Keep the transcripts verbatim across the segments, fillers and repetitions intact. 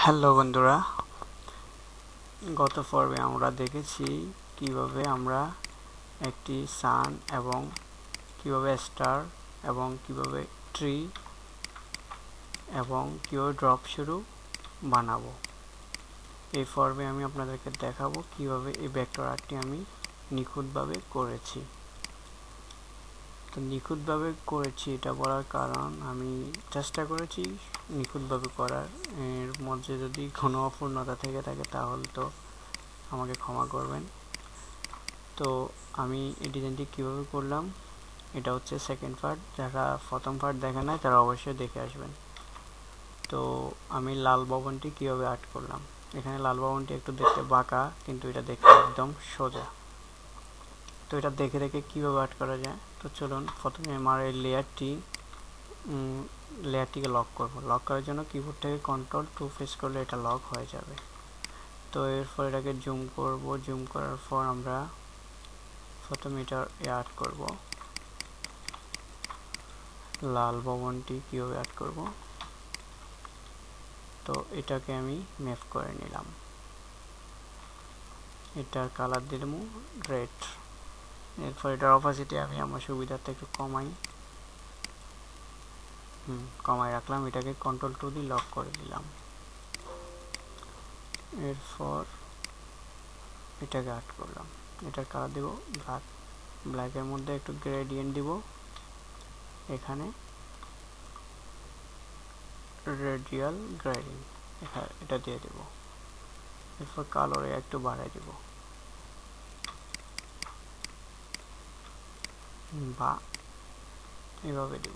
Hello বন্ধুরা, গত পর্বে আমরা দেখেছি কিভাবে আমরা একটি সান এবং কিভাবে স্টার এবং কিভাবে ট্রি এবং কিভাবে ড্রপ শুরু বানাবো। এই পর্বে আমি আপনাদেরকে দেখাবো কিভাবে এই ভেক্টর আর্টটি আমি নিখুঁতভাবে করেছি। তো নিখুঁতভাবে করেছি এটা বলার কারণ আমি চেষ্টা করেছি নিখুঁতভাবে করার। এর মধ্যে যদি কোনো অপূর্ণতা থেকে থাকে তাহলে তো আমাকে ক্ষমা করবেন। তো আমি এই ডিজাইনটি কীভাবে করলাম, এটা হচ্ছে সেকেন্ড পার্ট। যারা প্রথম পার্ট দেখে নাই তারা অবশ্যই দেখে আসবেন। তো আমি লাল ভবনটি কীভাবে আর্ট করলাম, এখানে লাল ভবনটি একটু দেখতে বাঁকা কিন্তু এটা দেখতে একদম সোজা। তো এটা দেখে দেখে কীভাবে আর্ট করা যায়, তো চলুন প্রথমে আমার এই লেয়ারটি লেয়ারটিকে লক করব। লক করার জন্য কিবোর্ড থেকে কন্ট্রোল টু প্রেস করলে এটা লক হয়ে যাবে। তো এরপর এটাকে জুম করব। জুম করার পর আমরা প্রথমে এটা অ্যাড করব। লাল ভবনটি কীভাবে অ্যাড করব, তো এটাকে আমি ম্যাপ করে নিলাম। এটার কালার দিলাম রেড। এরপর এটার অপাসিটি আমি আমার সুবিধার্থে একটু কমাই হুম কমাই রাখলাম। এটাকে কন্ট্রোল টু দিয়ে লক করে দিলাম। এরপর এটাকে অ্যাড করলাম। এটার কালার দেব ব্ল্যাক। ব্ল্যাকের মধ্যে একটু গ্রেডিয়েন্ট দিব, এখানে রেডিয়াল গ্রেডিং এটা দিয়ে দেব। এরপর কালারে একটু বাড়াই দেব বা এভাবে দেব।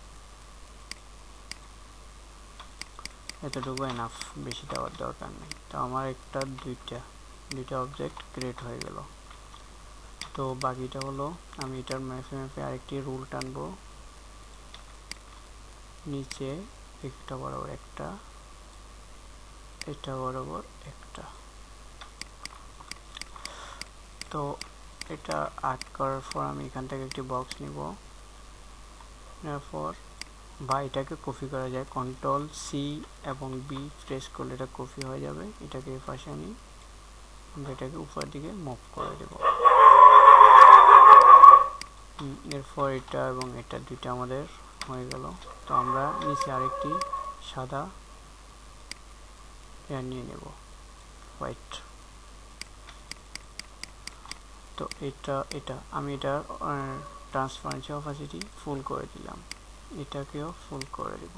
এতটুকু এনাফ, বেশি দেওয়ার দরকার নেই। তো আমার একটা দুইটা দুইটা অবজেক্ট ক্রিয়েট হয়ে গেল। তো বাকিটা হলো আমি এটার ম্যাপে ম্যাপে আরেকটি রুল টানবো, নিচে একটা বরাবর একটা, এটা বরাবর একটা। তো এটা আর্ট করার পর আমি এখান থেকে একটি বক্স নিব। এরপর বা এটাকে কপি করা যায়, কন্ট্রোল সি এবং বি প্রেস করলে এটা কপি হয়ে যাবে। এটাকে এই পাশে আমি এটাকে উপর দিকে মুভ করে দেব। এরপর এটা এবং এটা দুইটা আমাদের হয়ে গেল। তো আমরা নিচে আরেকটি সাদা এয়ার নিয়ে নেব, হোয়াইট। তো এটা এটা আমি এটার ট্রান্সপারেন্সি অপাসিটি ফুল করে দিলাম, এটাকেও ফুল করে দিব।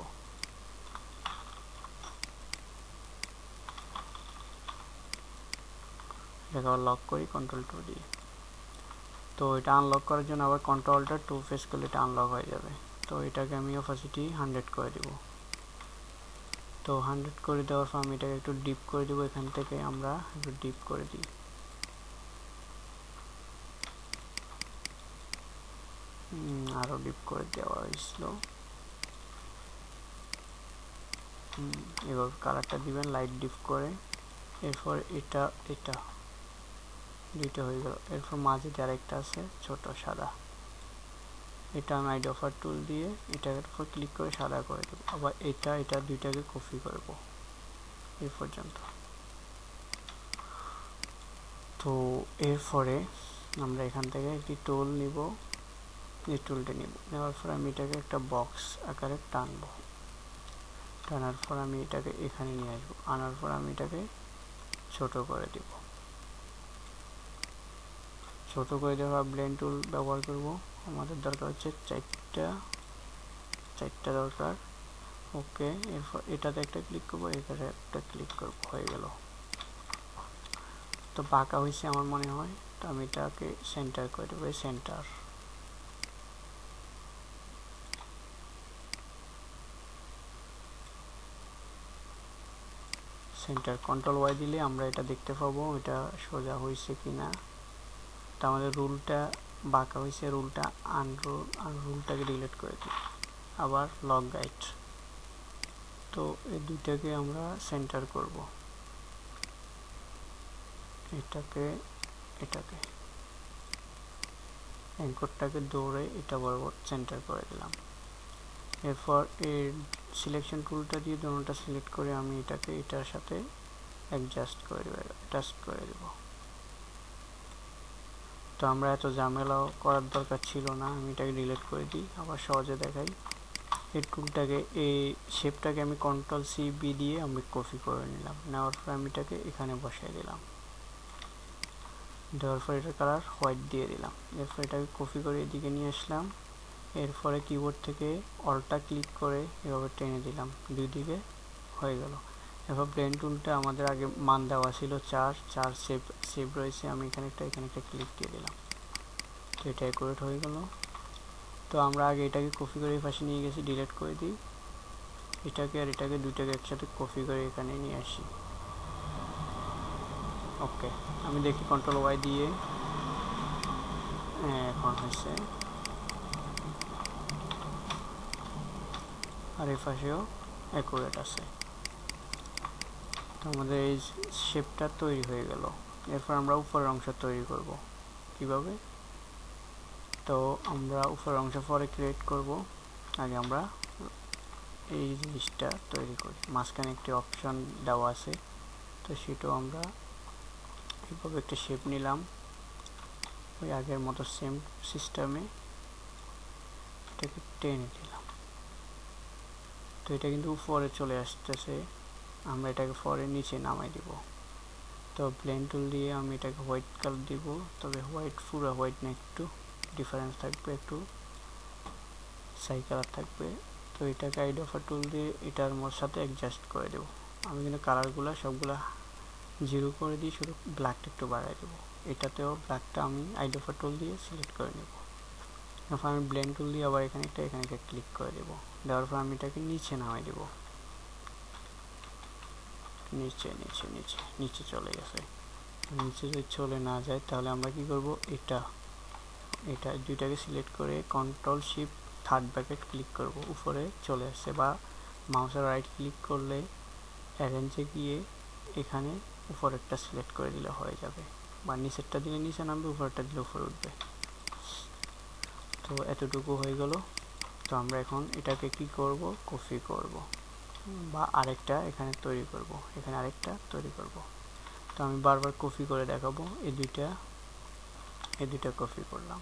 এটাকে আবার লক করি কন্ট্রোল টু দিয়ে। তো এটা আনলক করার জন্য আবার কন্ট্রোলটা টু প্রেস করলে এটা আনলক হয়ে যাবে। তো এটাকে আমি অপাসিটি হান্ড্রেড করে দেব। তো হান্ড্রেড করে দেওয়ার পর আমি এটাকে একটু ডিপ করে দেবো। এখান থেকে আমরা একটু ডিপ করে দিই। আরও ডিপ করে দেওয়া হয়েছিল। এবার কালারটা দিবেন লাইট ডিপ করে। এরপর এটা এটা দুইটা হয়ে গেল। এরপর মাঝে আরেকটা আছে ছোট সাদা, এটা আমি আইডি অফার টুল দিয়ে এটার উপর ক্লিক করে সাদা করে দেবো। আবার এটা এটা দুইটাকে কপি করব এই পর্যন্ত। তো এরপরে আমরা এখান থেকে একটি টুল নিব, এই টুলটা নিব। নেওয়ার পর আমি এটাকে একটা বক্স আকারে টানবো। টানার পর আমি এটাকে এখানে নিয়ে আসবো। আনার পর আমি এটাকে ছোট করে দেব। ছোট করে দেওয়া ব্লেন্ড টুল ব্যবহার করব। আমাদের দরকার হচ্ছে চারটা চারটা দরকার। ওকে, এরপর এটাতে একটা ক্লিক করবো, এখানে একটা ক্লিক করব, হয়ে গেল। তো বাঁকা হয়েছে আমার মনে হয়, তো আমি এটাকে সেন্টার করে দেবো। সেন্টার সেন্টার কন্ট্রোল ওয়াই দিলে আমরা এটা দেখতে পাবো এটা সোজা হয়েছে কিনা। তো আমাদের রুলটা বাঁকা হয়েছে, রুলটা আনরুল আর রুলটাকে ডিলিট করে দিই। আবার লক গাইড। তো এই দুইটাকে আমরা সেন্টার করব, এটাকে এটাকে অ্যাঙ্করটাকে দৌড়ে এটা বরাবর সেন্টার করে দিলাম। এরপর এর সিলেকশন টুলটা দিয়ে দোনোটা সিলেক্ট করে আমি এটাকে এটার সাথে অ্যাডজাস্ট করে দেব, অ্যাডজাস্ট করে দেব। তো আমরা এত ঝামেলাও করার দরকার ছিল না, আমি এটাকে ডিলিট করে দিই। আবার সহজে দেখাই, এই টুলটাকে এই শেপটাকে আমি কন্ট্রোল সি বি দিয়ে আমি কপি করে নিলাম, নেওয়ার পর আমি এটাকে এখানে বসাই দিলাম, দেওয়ার পর এটার কালার হোয়াইট দিয়ে দিলাম। এরপর এটাকে কপি করে এদিকে নিয়ে আসলাম, এরপরে কিবোর্ড থেকে অল্টা ক্লিক করে এভাবে টেনে দিলাম, দুই দিকে হয়ে গেল। এরপর ব্লেন্ড টুলটা আমাদের আগে মান দেওয়া ছিল চার, চার সেভ সেভ রয়েছে, আমি এখানে একটা এখানে একটা ক্লিক দিয়ে দিলাম, তো এটা অ্যাকুরেট হয়ে গেল। তো আমরা আগে এটাকে কপি করে এই পাশে নিয়ে গেছি, ডিলিট করে দিই, এটাকে আর এটাকে দুইটাকে একসাথে কপি করে এখানে নিয়ে আসি। ওকে, আমি দেখি কন্ট্রোল ওয়াই দিয়ে, হ্যাঁ এখন হয়েছে। আর এই পাশেও অ্যাকুরেট আছে। তো আমাদের এই শেপটা তৈরি হয়ে গেল। এরপর আমরা উপরের অংশ তৈরি করব কিভাবে। তো আমরা উপরের অংশ পরে ক্রিয়েট করব, আগে আমরা এই জিনিসটা তৈরি করি। মাঝখানে একটি অপশন দেওয়া আছে, তো সেটাও আমরা এইভাবে একটা শেপ নিলাম, ওই আগের মতো সেম সিস্টেমে এটাকে টেনে দিলাম। তো এটা কিন্তু উপরে চলে আসতেছে, আমরা এটাকে পরে নিচে নামাই দিব। তো ব্লেন্ড টুল দিয়ে আমি এটাকে হোয়াইট কালার দিব, তবে হোয়াইট পুরো হোয়াইট না, একটু ডিফারেন্স থাকবে, একটু সাই কালার থাকবে। তো এটাকে আইডোফা টুল দিয়ে এটার মোর সাথে অ্যাডজাস্ট করে দেব। আমি কিন্তু কালারগুলো সবগুলা জিরো করে দিয়ে শুধু ব্ল্যাকটা একটু বাড়াই দেবো। এটাতেও ব্ল্যাকটা আমি আইডোফা টুল দিয়ে সিলেক্ট করে নেব। তারপর আমি ব্লেন্ড টুল দিয়ে আবার এখানে একটা এখানে একটা ক্লিক করে দেবো, দেওয়ার পর আমি এটাকে নিচে নামাই দেবো, নিচে নিচে নিচে নিচে চলে গেছে। নিচে যদি চলে না যায় তাহলে আমরা কি করব, এটা এটা দুইটাকে সিলেক্ট করে control shift third bracket click করব, উপরে চলে আসছে। বা মাউসের রাইট ক্লিক করলে অ্যারেঞ্জে গিয়ে এখানে উপরেরটা সিলেক্ট করে দিলে হয়ে যাবে, বা নিচেরটা দিলে নিচে নামবে, উপরেরটা দিলে উপরে উঠবে। তো এতটুকু হয়ে গেল। তো আমরা এখন এটাকে কি করব, কপি করব, বা আরেকটা এখানে তৈরি করব, এখানে আরেকটা তৈরি করব। তো আমি বারবার কপি করে দেখাবো, এই দুইটা এই দুইটা কপি করলাম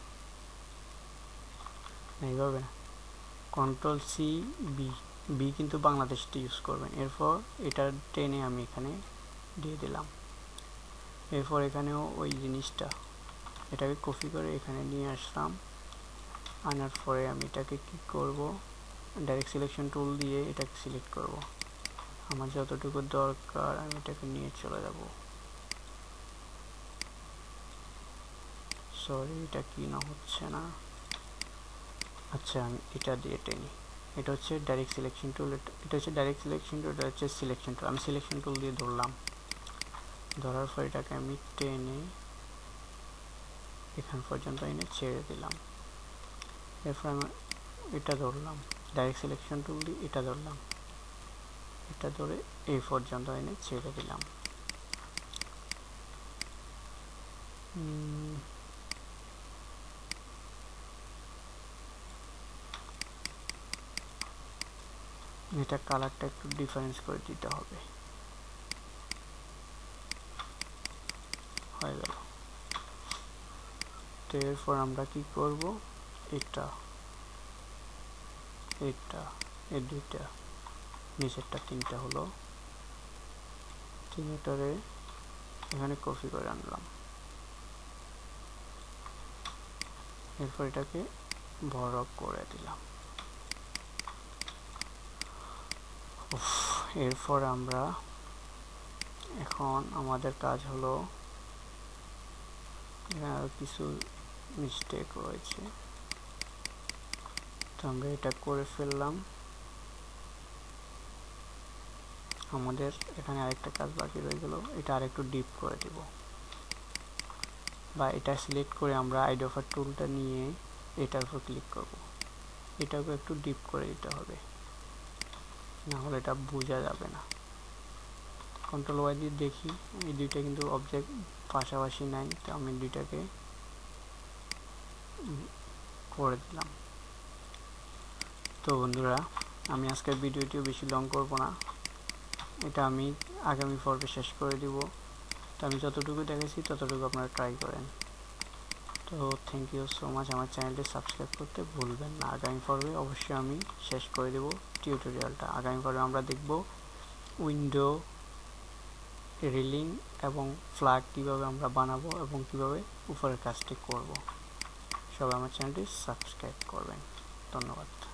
এইভাবে, কন্ট্রোল সি বি, বি কিন্তু বাংলাদেশটা ইউজ করবেন। এরপর এটা টেনে আমি এখানে দিয়ে দিলাম। এরপর এখানেও ওই জিনিসটা, এটাকে কপি করে এখানে নিয়ে আসলাম, আনার পরে আমি এটাকে কি করব, ডাইরেক্ট সিলেকশন টুল দিয়ে এটাকে সিলেক্ট করব। আমার যতটুকু দরকার আমি এটাকে নিয়ে চলে যাব। সরি, এটা কি না হচ্ছে না। আচ্ছা, আমি এটা দিয়ে টেনি, এটা হচ্ছে ডাইরেক্ট সিলেকশন টুল, এটা হচ্ছে ডাইরেক্ট সিলেকশন টুল, এটা হচ্ছে সিলেকশন টুল। আমি সিলেকশন টুল দিয়ে ধরলাম, ধরার পর এটাকে আমি টেনে এখান পর্যন্ত এনে ছেড়ে দিলাম। এরপর আমি এটা ধরলাম, ডাইরেক্ট সিলেকশন টুল দিয়ে এটা ধরলাম, এটা ধরে এই পর্যন্ত এনে ছেড়ে দিলাম। এটা কালারটা একটু ডিফারেন্স করে দিতে হবে, হয়ে গেল। তো এরপর আমরা কি করব, এটা এটা এই দুইটা নিচেরটা তিনটা হলো, তিনটারে এখানে কপি করে আনলাম। এরপর এটাকে বড় করে দিলাম। এরপর আমরা এখন আমাদের কাজ হলো, এখানে আরো কিছু মিস্টেক রয়েছে, তো আমরা এটা করে ফেললাম। আমাদের এখানে আরেকটা কাজ বাকি রয়ে গেল, এটা আরেকটু ডিপ করে দিব, বা এটা সিলেক্ট করে আমরা আইডোফার টুলটা নিয়ে এটার উপর ক্লিক করব, এটাকে একটু ডিপ করে দিতে হবে, না হলে এটা বোঝা যাবে না। কন্ট্রোল ওয়াই দিয়ে দেখি, এই দুইটা কিন্তু অবজেক্ট পাশাপাশি নাই, তো আমি দুইটাকে করে দিলাম। তো বন্ধুরা, আমি আজকের ভিডিওটিও বেশি লং করব না, এটা আমি আগামী পর্বে শেষ করে দিব। তো আমি যতটুকু দেখেছি ততটুকু আপনারা ট্রাই করেন। তো থ্যাংক ইউ সো মাচ। আমার চ্যানেলটি সাবস্ক্রাইব করতে ভুলবেন না। আগামী পর্বে অবশ্যই আমি শেষ করে দেব টিউটোরিয়ালটা। আগামী পর্বে আমরা দেখব উইন্ডো রিলিং এবং ফ্ল্যাগ কীভাবে আমরা বানাবো এবং কীভাবে উপরের কাজটি করব। সবাই আমার চ্যানেলটি সাবস্ক্রাইব করবেন। ধন্যবাদ।